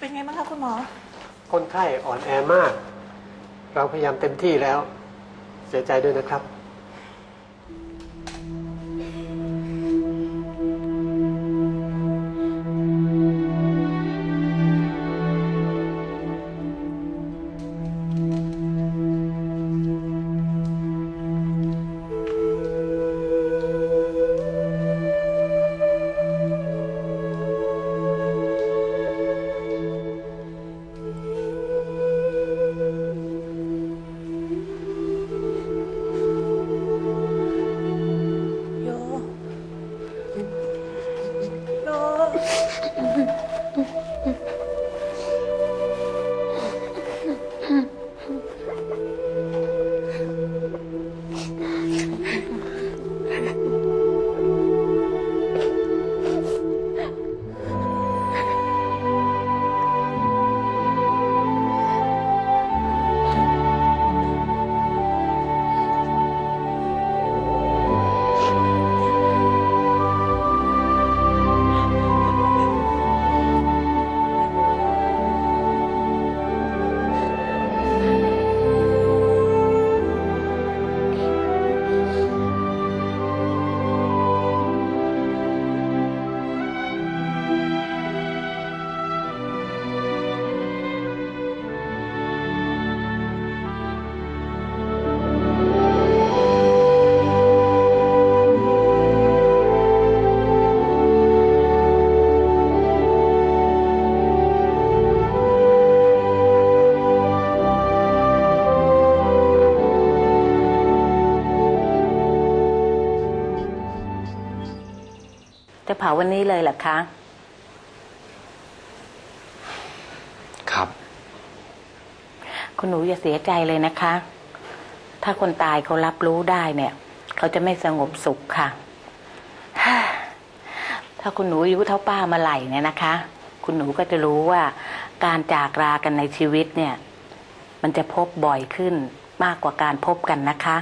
เป็นไงบ้างคะคุณหมอคนไข้อ่อนแอมากเราพยายามเต็มที่แล้วเสียใจด้วยนะครับจะเผาวันนี้เลยเหรอคะครับคุณหนูอย่าเสียใจเลยนะคะถ้าคนตายเขารับรู้ได้เนี่ยเขาจะไม่สงบสุขค่ะถ้าคุณหนูอายุเท่าป้ามาไหลเนี่ยนะคะคุณหนูก็จะรู้ว่าการจากรากันในชีวิตเนี่ยมันจะพบบ่อยขึ้นมากกว่าการพบกันนะคะ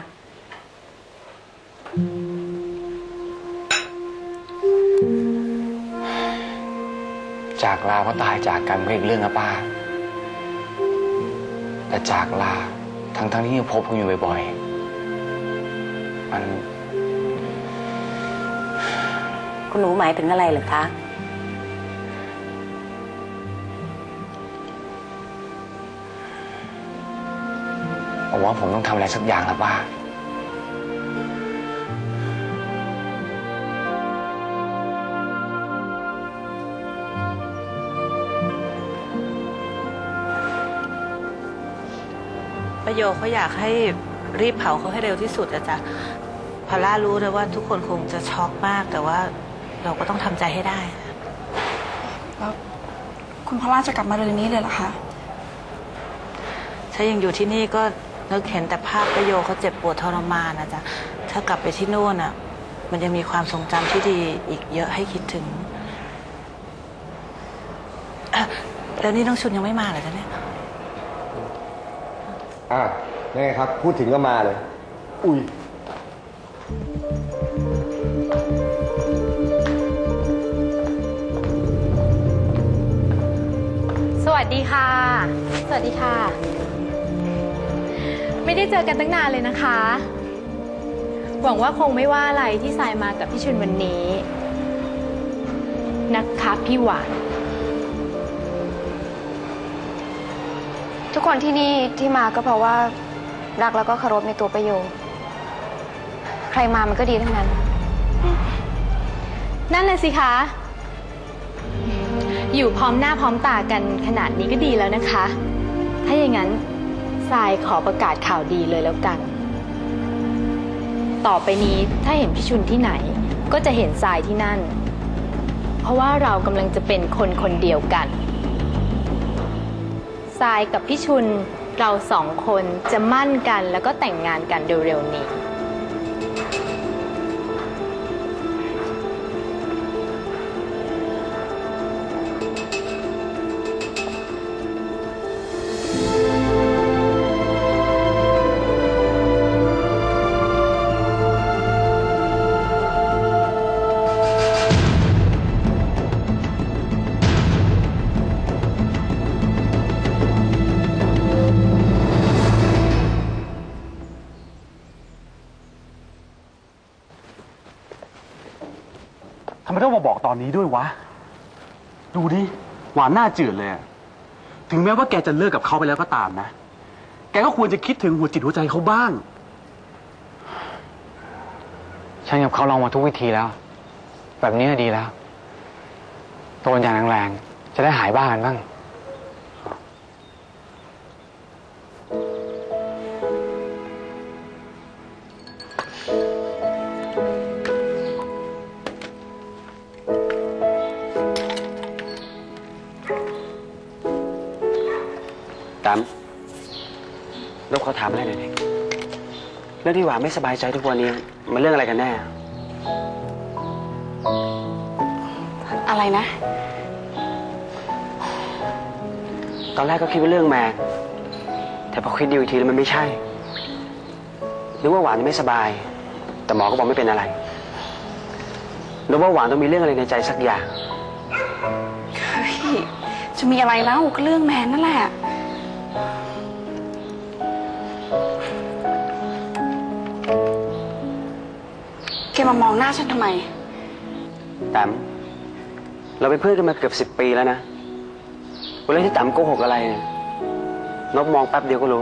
จากลาเพราะตายจากกันก็อีกเรื่องนะป้าแต่จากลาทั้งที่ยังพบกันอยู่บ่อยๆมันคุณหนูหมายถึงอะไรเหรอคะผมว่าผมต้องทำอะไรสักอย่างนะป้าประโยคเขาอยากให้รีบเผาเขาให้เร็วที่สุดอะจ๊ะพอล่ารู้นะว่าทุกคนคงจะช็อกมากแต่ว่าเราก็ต้องทำใจให้ได้แล้วคุณพอล่าจะกลับมาเรือนนี้เลยเหรอคะถ้ายังอยู่ที่นี่ก็นึกเห็นแต่ภาพประโยคเขาเจ็บปวดทรมานนะจ๊ะถ้ากลับไปที่นู่นอะมันยังมีความทรงจำที่ดีอีกเยอะให้คิดถึงแล้วนี่น้องชุนยังไม่มาเหรอจ๊ะเนี่ยยังไงครับพูดถึงก็มาเลยอุ้ยสวัสดีค่ะสวัสดีค่ะไม่ได้เจอกันตั้งนานเลยนะคะหวังว่าคงไม่ว่าอะไรที่สายมากับพี่ชุนวันนี้นะคะพี่หวานทุกคนที่นี่ที่มาก็เพราะว่ารักแล้วก็เคารพในตัวประโยชน์ใครมามันก็ดีทั้งนั้นนั่นแหละสิคะอยู่พร้อมหน้าพร้อมตากันขนาดนี้ก็ดีแล้วนะคะถ้าอย่างนั้นทรายขอประกาศข่าวดีเลยแล้วกันต่อไปนี้ถ้าเห็นพี่ชุนที่ไหนก็จะเห็นทรายที่นั่นเพราะว่าเรากำลังจะเป็นคนคนเดียวกันทรายกับพี่ชุนเราสองคนจะมั่นกันแล้วก็แต่งงานกันเร็วๆนี้พทำไมต้องมาบอกตอนนี้ด้วยวะ ดูดิ หวานหน้าจืดเลยอะถึงแม้ว่าแกจะเลิกกับเขาไปแล้วก็ตามนะ แกก็ควรจะคิดถึงหัวจิตหัวใจเขาบ้างฉันกับเขาลองมาทุกวิธีแล้ว แบบนี้ดีแล้วโดนอย่างแรงๆจะได้หายบ้ากันบ้างตามนบเขาถามอะไรหน่อยดิเรื่องที่หวานไม่สบายใจทุกวันนี้มันเรื่องอะไรกันแน่อะไรนะตอนแรกก็คิดว่าเรื่องแมนแต่พอคิดดูอีกทีแล้วมันไม่ใช่นึกว่าหวานไม่สบายแต่หมอก็บอกไม่เป็นอะไรนึกว่าหวานต้องมีเรื่องอะไรในใจสักอย่างจะมีอะไรแล้วก็เรื่องแมนนั่นแหละแกมามองหน้าฉันทำไมแต๋มเราเป็นเพื่อนกันมาเกือบ10 ปีแล้วนะเวลาที่แต๋มโกหกอะไรเนี่ยนบมองแป๊บเดียวก็รู้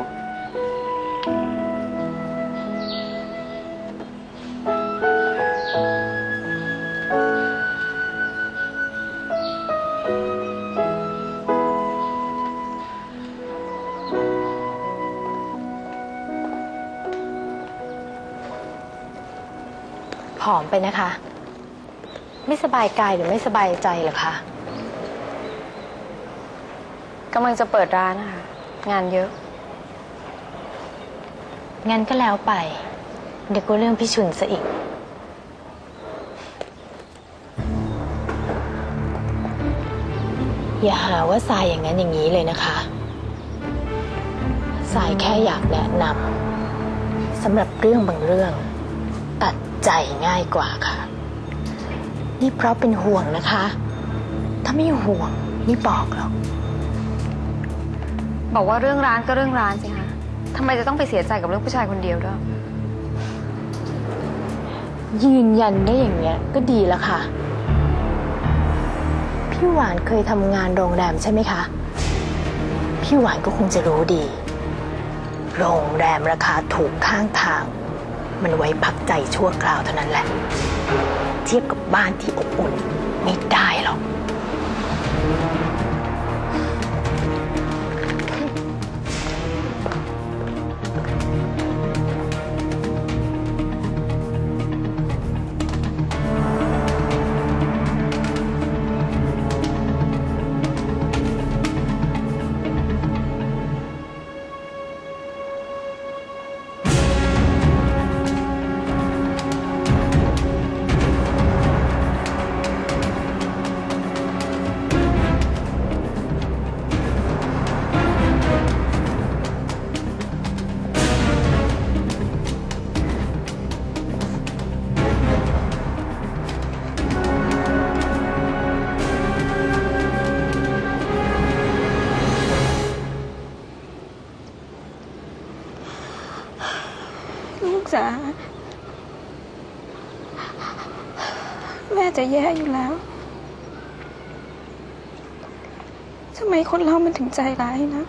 ผอมไปนะคะ ไม่สบายกายหรือไม่สบายใจเหรอคะกำลังจะเปิดร้านนะคะงานเยอะงั้นก็แล้วไป เดี๋ยวก็เรื่องพี่ชุนซะอีก อย่าหาว่าสายอย่างนั้นอย่างนี้เลยนะคะ สายแค่อยากแนะนำสำหรับเรื่องบางเรื่อง ตัดใจง่ายกว่าค่ะ นี่เพราะเป็นห่วงนะคะ ถ้าไม่ห่วงไม่บอกหรอกบอกว่าเรื่องร้านก็เรื่องร้านสิคะทำไมจะต้องไปเสียใจกับเรื่องผู้ชายคนเดียวด้วยยืนยันได้อย่างเงี้ยก็ดีแล้วค่ะ พี่หวานเคยทำงานโรงแรมใช่ไหมคะ พี่หวานก็คงจะรู้ดี โรงแรมราคาถูกข้างทาง มันไว้พักใจชั่วคราวเท่านั้นแหละ เทียบกับบ้านที่อบอุ่นไม่ได้หรอกลูกจ๋าแม่จะแย่อยู่แล้วทำไมคนเรามันถึงใจร้ายนะ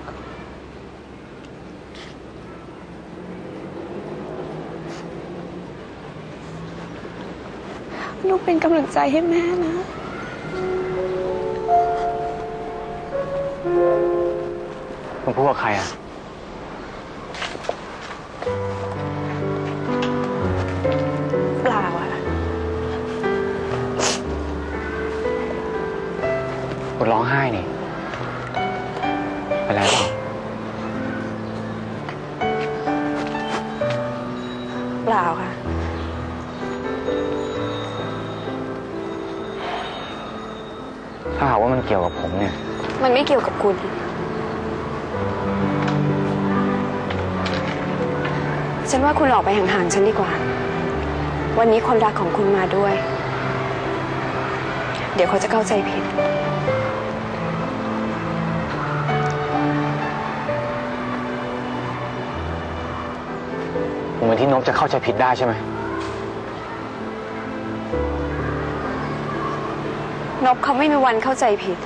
ลูกเป็นกำลังใจให้แม่นะมึงพูดกับใครอ่ะเปล่าอะคุณร้องไห้นี่เป็นไรเปล่าเปล่าค่ะถ้าหากว่ามันเกี่ยวกับผมเนี่ยมันไม่เกี่ยวกับคุณฉันว่าคุณออกไปห่างๆฉันดีกว่าวันนี้คนรักของคุณมาด้วยเดี๋ยวเขาจะเข้าใจผิดเหมือนที่นกจะเข้าใจผิดได้ใช่ไหมนบเขาไม่มีวันเข้าใจผิด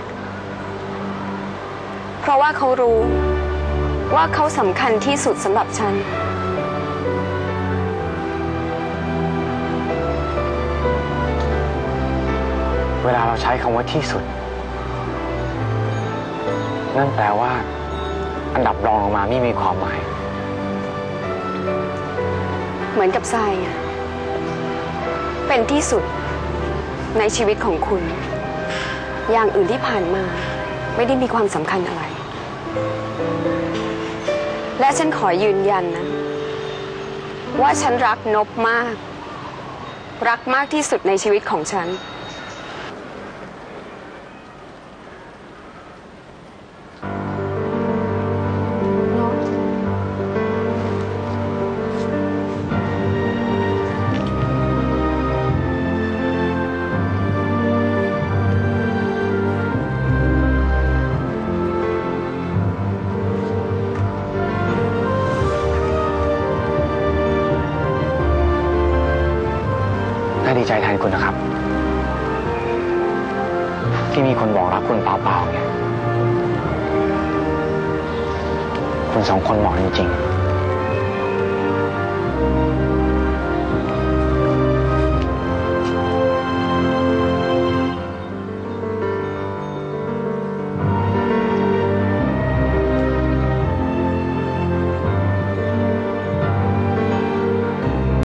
เพราะว่าเขารู้ว่าเขาสำคัญที่สุดสำหรับฉันเวลาเราใช้คำว่าที่สุด นั่นแปลว่า อันดับรองลงมาไม่มีความหมายเหมือนกับทรายไงเป็นที่สุดในชีวิตของคุณ อย่างอื่นที่ผ่านมาไม่ได้มีความสำคัญอะไร และฉันขอยืนยันนะว่าฉันรักนบมาก รักมากที่สุดในชีวิตของฉันน่าดีใจแทนคุณนะครับ ที่มีคนบอกรักคุณเปล่าๆเนี่ย คุณสองคนเหมาะจริงๆ